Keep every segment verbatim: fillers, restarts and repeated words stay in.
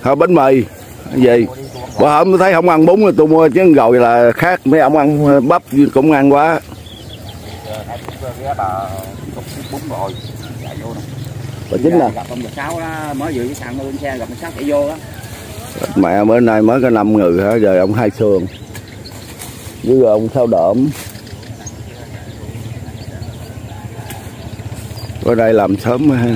Hả, bánh mì gì bữa hôm tôi thấy không ăn bún tôi mua chứ rồi là khác, mấy ông ăn bắp cũng ăn quá. Bà chính nè. Gặp ông Giật Sáu đó, mới vừa với thằng lên xe gặp ông Sáu chạy vô đó. Mẹ bữa nay mới có năm người hả, giờ ông Hai Sườn với ông Sáu Độm. Ở đây làm sớm ha.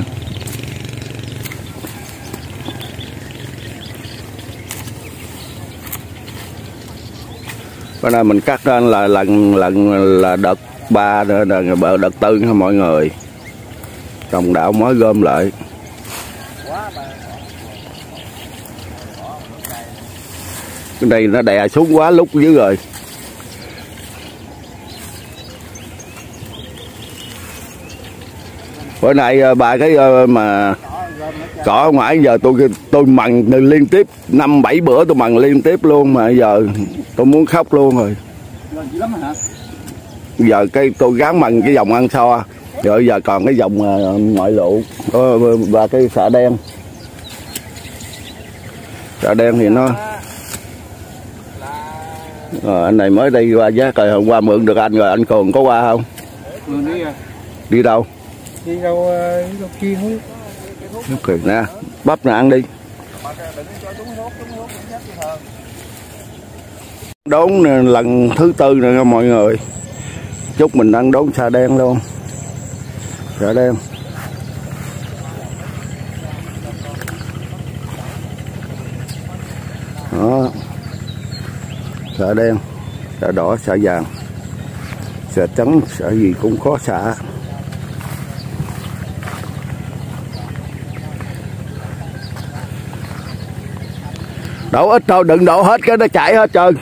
Bữa nay mình cắt lên là lần lần là đợt ba nữa, đợt tư nha mọi người. Đồng đạo mới gom lại. Cái này nó đè xuống quá lúc dưới rồi. Bữa nay ba cái mà cỏ ngoài giờ tôi tôi mần liên tiếp năm bảy bữa tôi mần liên tiếp luôn mà giờ tôi muốn khóc luôn rồi. Giờ cái tôi gắn mần cái dòng ăn so rồi giờ còn cái dòng ngoại lụ và cái xạ đen. Xạ đen thì nó à, anh này mới đi qua giá rồi hôm qua mượn được anh rồi, anh còn có qua không? Đi, đi đâu? Đi đâu đi đâu kia thôi. Okay, nè, bắp nè ăn đi. Đốn lần thứ tư nè nha mọi người. Chúc mình ăn đốn xà đen luôn. Xà đen. Đó. Xà đen, xà đỏ, xà vàng, xà trắng, xà gì cũng có xà. Đổ ít thôi, đừng đổ hết cái nó chảy hết trơn.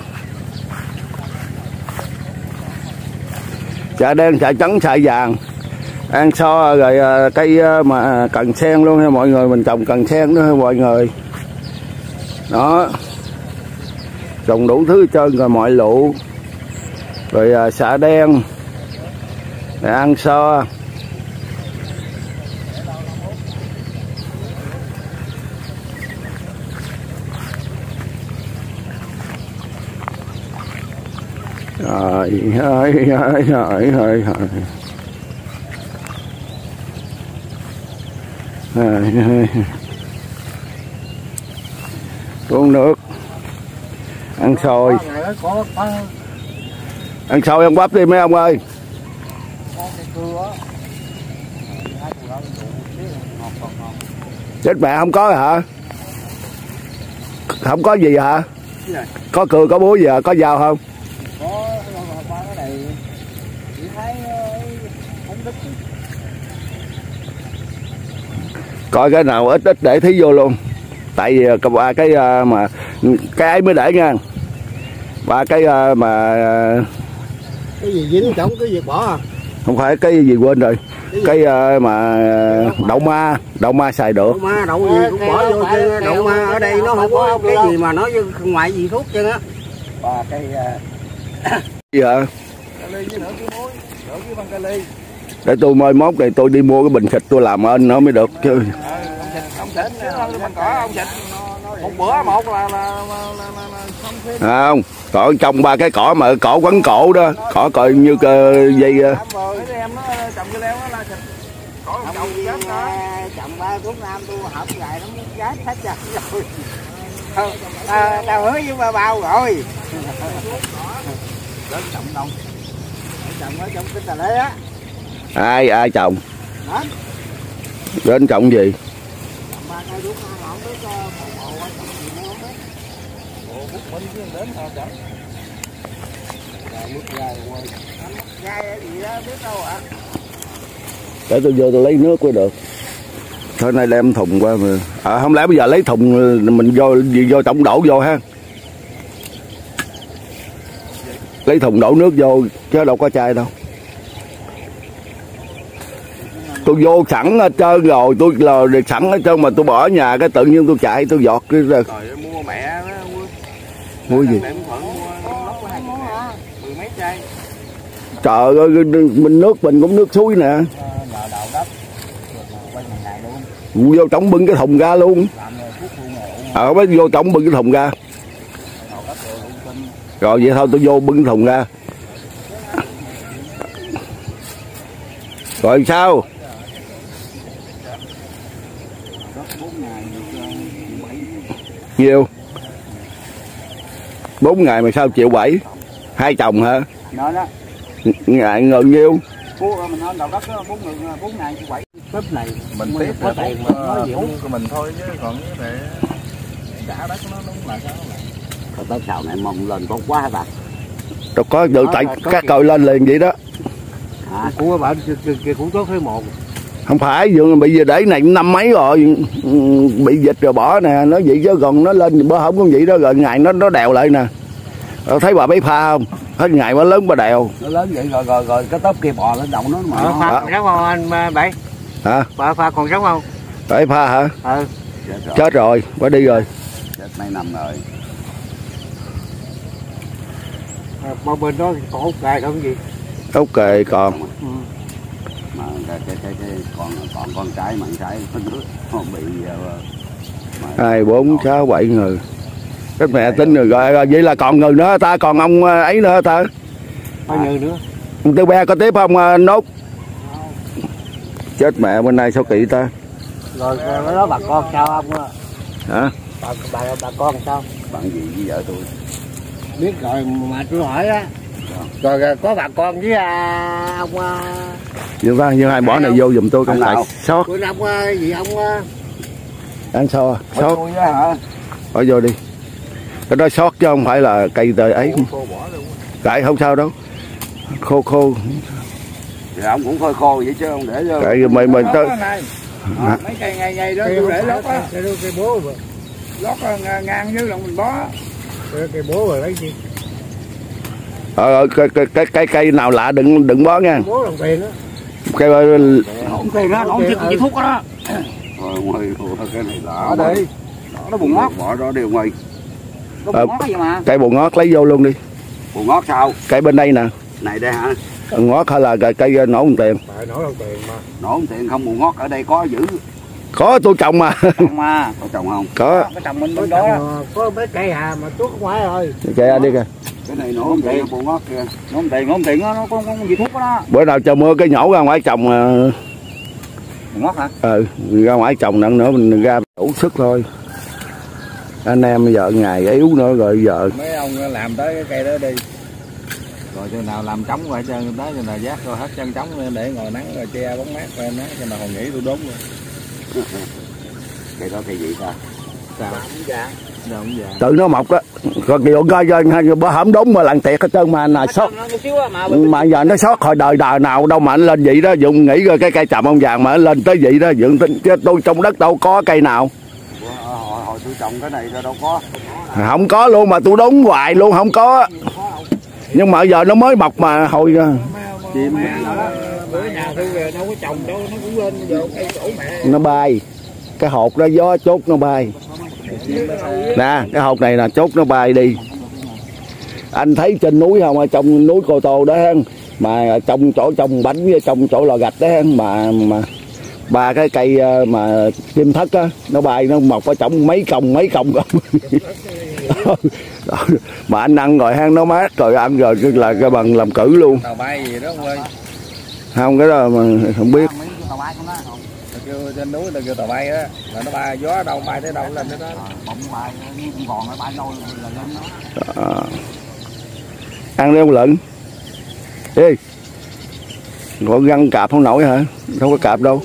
Xà đen, xà trắng, xà vàng, ăn so rồi cây mà cần sen luôn nha mọi người, mình trồng cần sen đó mọi người. Đó. Trồng đủ thứ hết trơn rồi mọi lụ. Rồi xà đen. Để ăn so. Rồi, hơi, hơi, hơi, hơi, hơi. Uống nước. Ăn xôi. Ăn xôi ăn bắp đi mấy ông ơi. Chết mẹ không có hả? Không có gì hả? Có cưa có búa gì hả? Có dao không? Coi cái nào ít ít để thí vô luôn. Tại vì ba cái mà cái ấy mới để nha. Ba cái mà cái gì dính trống cái gì bỏ à? Không phải cái gì quên rồi. Cái, cái mà đậu ma, đậu ma xài được. Đậu ma, đậu gì cũng bỏ vô chứ. Đậu ma ở đây nó không có cái gì mà nói ngoài gì thuốc chứ á. Ba cái gì hả? Để tôi mai mốt này tôi đi mua cái bình xịt tôi làm ơn nó mới được chứ. Một bữa một là là không, còn trồng ba cái cỏ mà cỏ quấn cổ đó, cỏ coi như dây. Trồng ba thuốc nam tôi hợp dài nó muốn gái hết rồi. Tao hứa với ba bao rồi. Đến trồng đâu? Trồng ở trong cái tà lê á. Ai ai trồng? Đến trồng gì? Để tôi vô tôi lấy nước mới được. Thôi nay đem thùng qua mà. À, không lẽ bây giờ lấy thùng mình vô vô trọng đổ vô ha. Lấy thùng đổ nước vô chứ đâu có chai đâu. Tôi vô sẵn hết trơn rồi, tôi lờ sẵn hết trơn mà tôi bỏ ở nhà cái tự nhiên tôi chạy tôi giọt cái ra. Rồi mua mẹ đó, mua, mua gì? Mẹ Thuận mua lốc hai mười mấy chai. Trời ơi, mình nước mình cũng nước suối nè. Vô trống bưng cái thùng ra luôn. Ờ mới vô trong bưng cái thùng ra. Rồi vậy thôi tôi vô bưng cái thùng ra. Rồi sao? Nhiêu? bốn ngày mà sao triệu bảy? Hai chồng hả? Đó đó. Ngày ngờ nhiêu? Mình nói đầu đất bốn người bốn ngày triệu bảy. Tết này mình tiếp có tiền của mình thôi chứ còn để trả đất nó đúng là sao lại. Rồi tới sào này mong lên tốt quá hả bà? Đâu có được tại các còi lên liền vậy đó. À, của bạn kia cũng tốt thứ một. Không phải vừa bị giờ để này năm mấy rồi bị dịch rồi bỏ nè, nó vậy chứ còn nó lên bữa không có vậy đó rồi ngày nó nó đèo lại nè. Thấy bà bấy pha không? Hết ngày nó lớn bà đèo. Nó lớn vậy rồi rồi rồi cái tớp kia bò lên đầu nó mà. Ờ, pha còn sống không anh Bảy? Hả? Bà pha còn sống không? Bấy pha hả? Ừ. Chết rồi, chết rồi, bà đi rồi. Chết mấy năm rồi. À, bên đó còn ốc kề không gì? Ốc kề còn. Ừ. Mà cái cái cái, cái còn còn con trái mặn trái nó bị hai bốn sáu bảy người. Cái mẹ tính rồi, rồi rồi vậy là còn người nữa ta, còn ông ấy nữa ta. Bao nhiêu nữa? Ông Tư Be có tiếp không Nốt? Chết mẹ bên này sao kỹ ta. Rồi cái đó bà con sao ông? Hả? Bà bà bà con sao? Bạn gì với vợ tôi? Biết rồi mà tôi hỏi á. Rồi, rồi có bà con với à, ông Dương Văn, Dương hai bỏ này vô giùm tôi không tại sót. Của ông gì ông Ăn sao à? Sót. Hả? Bỏ vô đi. Cái đó sót chứ không phải là cây tơi ấy. Tại không sao đâu. Khô khô. Thì ông cũng khô khô vậy chứ không để vô. Tại mình mình tới. À, mấy cây ngày ngày đó tôi để lót á. Cây bố rồi. Lót ngang với lòng mình bó. Cây bố rồi lấy gì? Ờ cái cái cái cái cây nào lạ đừng đừng bó nha. Bố đồng tiền á. Cây không tiền đó, không chỉ thuốc đó. Rồi ngoài cái này lạ. Bỏ đi. Nó bùn ngót. Bỏ đó đều ngoài. Có bùn ngót gì mà. Cây bùn ngót lấy vô luôn đi. Bùn ngót sao? Cây bên đây nè. Này đây hả? Ngót hay là cây, cây nổ đồng tiền? Nổ đồng tiền mà. Nổ đồng tiền không, bùn ngót ở đây có giữ. Có tôi trồng mà. Trồng mà. Có trồng không? Có. Có trồng bên bên đó. Có mấy cây hà mà tuốt ngoài rồi. Kìa đi kìa. Cái này nổ đồng tiền, bùn ngót kìa. Nổ đồng tiền, nổ đồng tiền nó có con gì thuốc đó. Bữa nào trời mưa cái nhổ ra ngoài trồng. Bùn ngót hả? Ừ, ra ngoài trồng nặng nữa mình ra đủ sức thôi. Anh em bây giờ ngày yếu nữa rồi giờ. Mấy ông làm tới cái cây đó đi. Rồi chừng nào làm trống rồi chân tới chừng nào giác rồi hết chân trống để ngồi nắng rồi che bóng mát rồi nó chừng nào hồi nghỉ tôi đốn rồi. Cây đó cây gì ta? Sao? Tự nó mọc á. Còn kìa coi coi bữa hổm đốn mà lằn tiệt hết trơn mà là sót. Mà giờ nó sót hồi đời đời nào đâu mà anh lên vậy đó, dùng nghĩ rồi cái cây trầm ông vàng mà anh lên tới vậy đó, dựng chứ tôi trong đất đâu có cây nào. Hồi, hồi tôi trồng cái này đâu có. Không có luôn mà tôi đốn hoài luôn không có. Nhưng mà giờ nó mới mọc mà hồi chim bữa nhà tôi đâu có trồng đâu, nó cũng lên giờ cây cổ mẹ. Nó bay. Cái hột đó gió chốt nó bay. Nè, cái hột này là chốt nó bay đi. Anh thấy trên núi không, ở trong núi Cô Tô đó mà trong chỗ trồng bánh với trong chỗ lò gạch đó mà mà ba cái cây mà chim thất á nó bay nó mọc ở trong mấy còng mấy còng mà anh ăn rồi hang nó mát rồi ăn rồi là cái bằng làm cử luôn. Tàu bay gì đó ông ơi. Không cái đó mà không biết. Kêu trên núi ta kêu tàu bay á, là nó bay gió đâu bay tới đâu lên tới đó. Bỗng bay còn nó bay đâu là lên nó. À. Ăn đi ông lợn. Đi. Gọi găng cạp không nổi hả? Không có cạp đâu.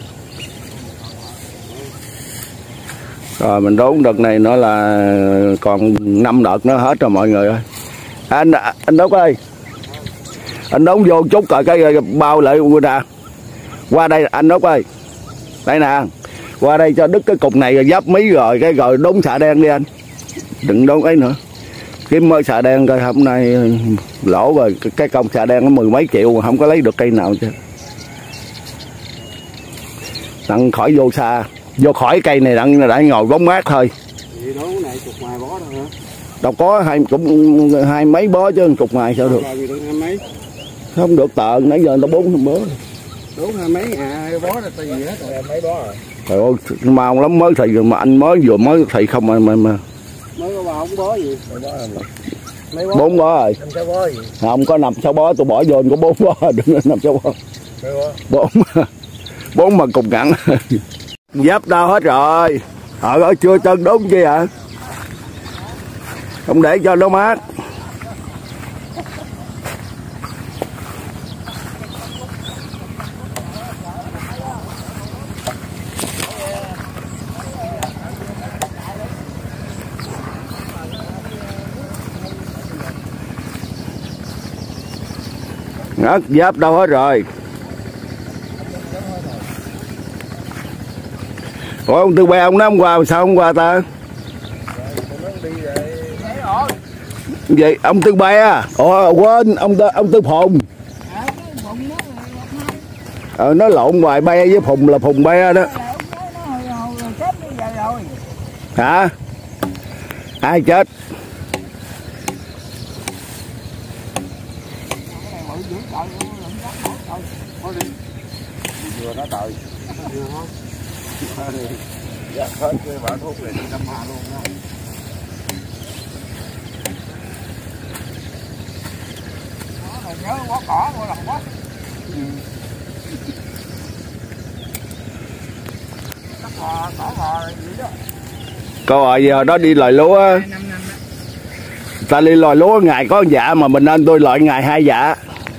Rồi mình đốn đợt này nữa là còn năm đợt nữa hết rồi mọi người ơi. Anh anh Đốc ơi. Anh đốn vô chút rồi cái bao lại nè. Qua đây anh Đốc ơi. Đây nè. Qua đây cho đứt cái cục này rồi giáp mí rồi cái rồi đốn xạ đen đi anh. Đừng đốn ấy nữa. Kiếm mới xạ đen coi hôm nay lỗ rồi cái công xạ đen nó mười mấy triệu mà không có lấy được cây nào chứ. Đặng khỏi vô xa. Vô khỏi cây này đặng đã ngồi bóng mát thôi. Vậy đó này cục ngoài bó đâu hả? Đâu có hai cũng hai mấy bó chứ cục ngoài sao được? Hai mấy? Không được tợn nãy giờ người ta bốn bó. Bốn hai mấy à, hai bó là gì hết rồi mấy bó rồi. Trời ơi, mau lắm mới thì mà anh mới vừa mới thì không mà mà, mà. Mới có bà không bó gì. Bó bốn bó rồi. năm sáu bó gì. Không có năm sáu bó tôi bỏ vô có bốn bó đừng năm sáu bó. Bốn bốn mà cùng ngắn. Giáp đâu hết rồi. Ở ở chưa chân đúng chi hả? Không để cho nó mát. Ngất giáp đâu hết rồi. Ủa ông Tư Ba ông nói hôm qua sao hôm qua ta? Vậy ông Tư Ba, ủa quên ông Tư, ông Tư Phùng. Ờ nó lộn hoài Ba với Phùng là Phùng Ba đó. Hả? Ai chết? Vừa đó trời. Dạ hết cái bả thuốc này đi năm hạ luôn đó. Nó nhớ quá cỏ qua lòng quá. Cỏ bò, cỏ bò gì đó. Câu hỏi giờ đó đi lòi lúa á. Ta đi lòi lúa ngày có dạ mà mình nên tôi loại ngày hai dạ.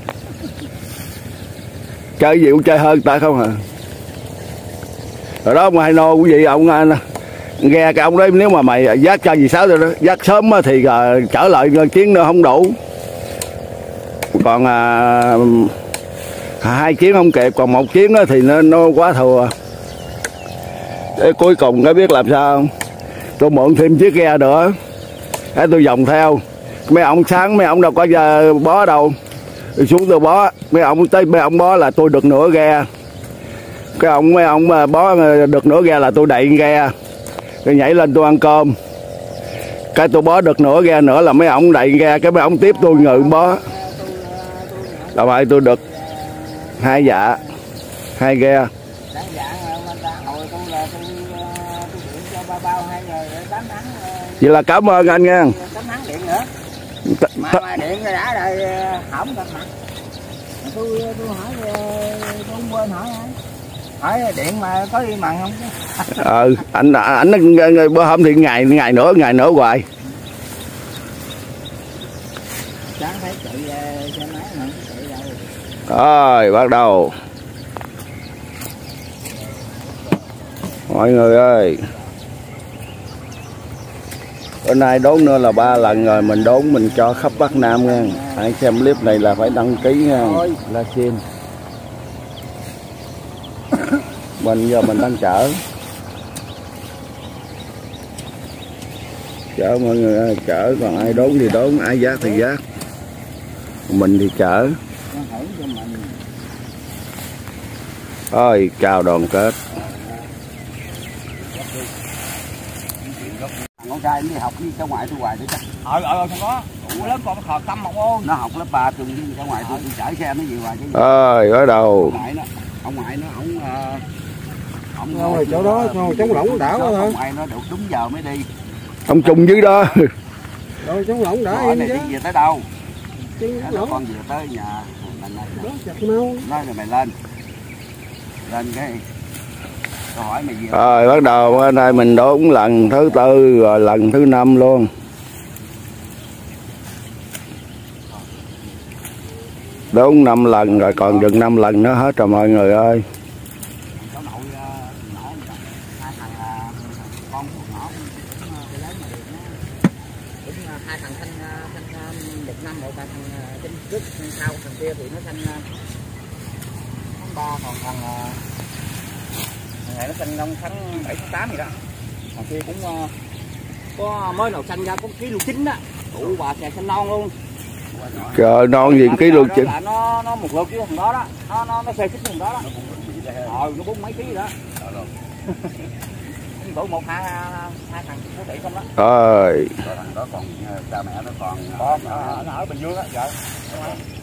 Chơi gì cũng chơi hơn ta không hả? Rồi đó ông hai nô quý vị ông nghe cái ông đấy nếu mà mày dắt cho gì sáu rồi đó dắt sớm thì uh, trở lại chuyến nữa không đủ, còn uh, hai chuyến không kịp, còn một chuyến đó thì nó, nó quá thừa. Để cuối cùng có biết làm sao không? Tôi mượn thêm chiếc ghe nữa để tôi vòng theo mấy ông, sáng mấy ông đâu có giờ bó đâu, tôi xuống tôi bó mấy ông tới mấy ông bó là tôi được nửa ghe, cái ông mấy ông bó được nửa ghe là tôi đậy ghe rồi nhảy lên tôi ăn cơm, cái tôi bó được nửa ghe nữa là mấy ông đậy ghe, cái mấy ông tiếp tôi ngự bó là vậy tôi được hai dạ hai ghe. Vậy là cảm ơn anh nha. Cắm nắng điện nữa. Mà, mà điện đã rồi hỏng cắm mặt. Tôi tôi hỏi tôi không quên hỏi ai. Hỏi điện mà có đi mặn không? Ờ anh anh bữa hôm thì ngày ngày nữa ngày nữa hoài. Sáng thấy chạy xe máy mà chạy đâu. Rồi bắt đầu. Mọi người ơi, bữa nay đốn nữa là ba lần rồi, mình đốn mình cho khắp Bắc Nam nha. Hãy xem clip này là phải đăng ký nha, livestream. Mình giờ mình đang chở chở mọi người ơi, chở, còn ai đốn thì đốn, ai vác thì vác, mình thì chở. Ôi chào đoàn kết. Con trai đi học đi cháu ngoại tôi hoài để chắc. Ờ ờ không có. Ủa lớp con nó khờ tâm học ôn. Nó học lớp ba trường đi cháu ngoại tôi, tôi chở xe nó nhiều hoài chứ. Ơi ở đầu. Ông ngoại nó, ông ngoại nó ổng ổng rồi chỗ đó chống lỏng đảo thôi. Ông ngoại nó được đúng giờ mới đi. Ông trùng dưới đó. Rồi chống lỏng đã em chứ. Đi về tới đâu? Chứ con về tới nhà mình này. Đó chặt mau. Nói rồi mày lên. Lên cái câu hỏi mày gì rồi bắt đầu bữa nay mình đốn lần thứ tư rồi lần thứ năm luôn. Đốn năm lần rồi còn chừng năm lần nữa hết rồi mọi người ơi. Hai thằng xanh xanh một năm, một thằng trên trước sau thằng kia thì nó xanh tháng ba, còn thằng này nó xanh trong tháng bảy tháng tám gì đó. Thằng kia cũng uh, có mới đầu xanh ra có ký lô chín đó, tụ bà xè xanh non luôn. Trời non gì ký lô chín. Nó nó một lượt với thằng đó đó, nó nó nó xê xích thằng đó đó. Rồi nó bốn mấy ký đó. Tụ một hai hai thằng có tỷ không đó. Rồi. Thằng đó còn cha mẹ nó còn có nó ở Bình Dương á, vợ.